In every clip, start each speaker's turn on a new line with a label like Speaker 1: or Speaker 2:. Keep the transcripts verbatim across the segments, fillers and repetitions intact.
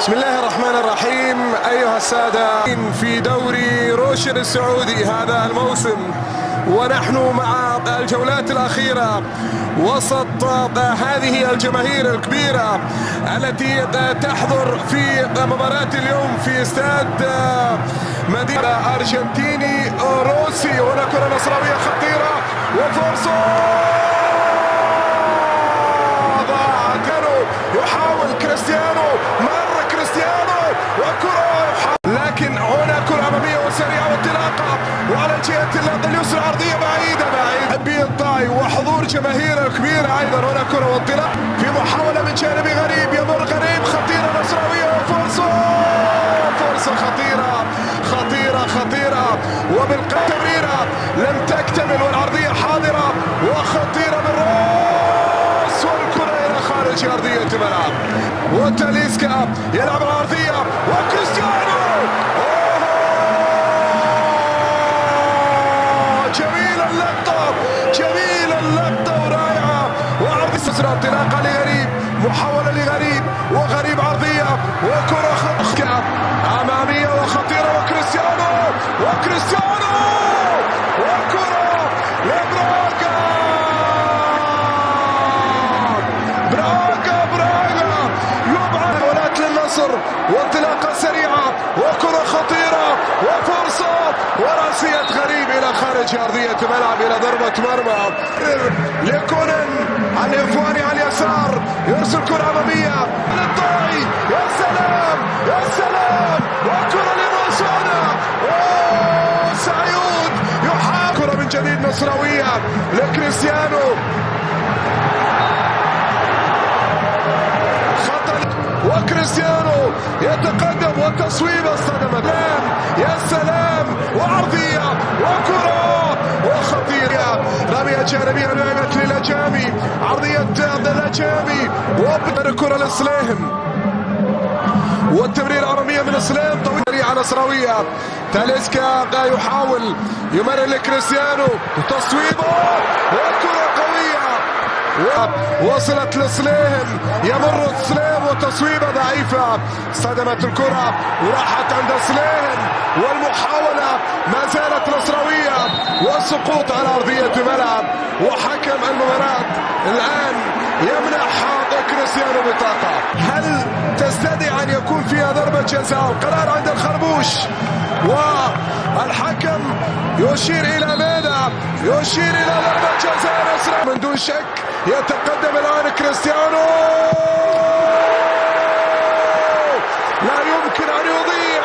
Speaker 1: بسم الله الرحمن الرحيم. أيها السادة، في دوري روشن السعودي هذا الموسم، ونحن مع الجولات الأخيرة وسط هذه الجماهير الكبيرة التي تحضر في مباراة اليوم في استاد مدينة أرجنتيني روسي. هنا كرة نصراوية خطيرة وفرصة، يحاول كريستيانو، مر كريستيانو وكرة، لكن هنا كرة أمامية وسريعة وانطلاقة، وعلى الجهة اليسرى عرضية بعيدة بعيدة بالطاي وحضور جماهير كبيرة أيضا. هنا كرة وانطلاق في محاولة من جانب غريب، يمر غريب، خطيرة نصراوية وفرصة، فرصة خطيرة خطيرة خطيرة وبالتمريرة لم تكتمل والعرضية حاضرة وخطيرة بالراس، والكرة إلى خارج أرضية الملعب، وتاليسكا يلعب العرضية وكريستيانو. جميل اللقطة، جميل اللقطة ورائعة، وعرض سسرة انطلاقة لغريب، محاولة لغريب، وغريب عرضية وكرة خطيرة أمامية وخطيرة، وكريستيانو وكريستيانو وكرة لبراغا، براغا براغا يبعد ولات للنصر، وانطلاقة سريعة وكرة خطيرة وفرصة وراسية غريب إلى خارج أرضية الملعب إلى ضربة مرمى لكونن الإفواني على اليسار، يرسل كرة أمامية للطائي، يا سلام يا سلام، وكرة لموسونا، سعيود يحاول كرة من جديد نصراوية لكريستيانو، وكريستيانو يتقدم والتصويبة اصطدمت، يا سلام، وعرضية وكرة وخطيرة، رمية جانبية لعبت للاجامي، عرضية الاجامي والكرة لسليهم، والتمرير أمامية من سليم طويلة نصراوية، تاليسكا يحاول يمرر لكريستيانو، تصويبه والكرة قوية وصلت لسليم، يمر سليم وتصويبه ضعيفة، صدمت الكرة وراحت عند سليم، والمحاولة ما زالت نصراوية، والسقوط على أرضية الملعب، وحكم المباراة الآن يمنح كريستيانو بطاقة. هل تستدعي أن يكون فيها ضربة جزاء؟ القرار عند الخربوش، والحكم يشير إلى ماذا؟ يشير إلى ضربة جزاء نصر من دون شك. يتقدم الآن كريستيانو، لا يمكن أن يضيع،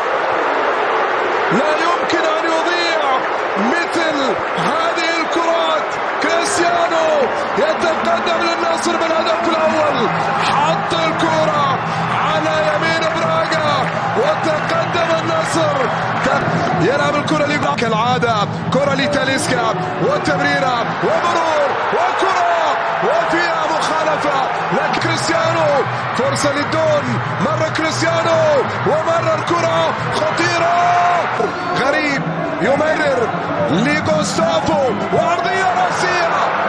Speaker 1: لا يمكن أن يضيع مثل هذه الكرات. كريستيانو يتقدم للنصر بالهدف الأول، حط الكرة على يمين براغا وتقدم النصر، يلعب الكرة لبراغا كالعادة، كرة لتاليسكا وتمريرة ومرور وكرة وفيها مخالفة، لكن كريستيانو فرصة للدون، مر كريستيانو ومر الكرة خطيرة، غريب يمرر لغوستافو وعرضية راسية،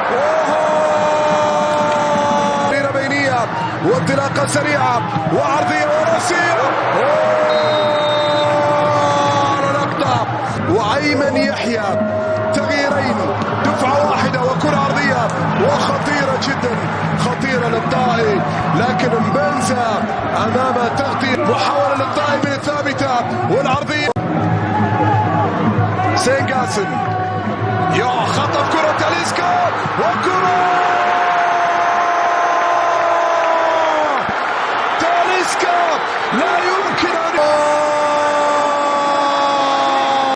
Speaker 1: اوه بينية وانطلاقة سريعة وعرضية وراسية، على لقطة وأيمن يحيى، تغييرين، دفعة واحدة وكرة عرضية وخطيرة جدا، خطيرة للطائي، لكن مبنزا أمام تغطية، محاولة للطائي من الثابتة والعرضية، سين قاسم، يا خطر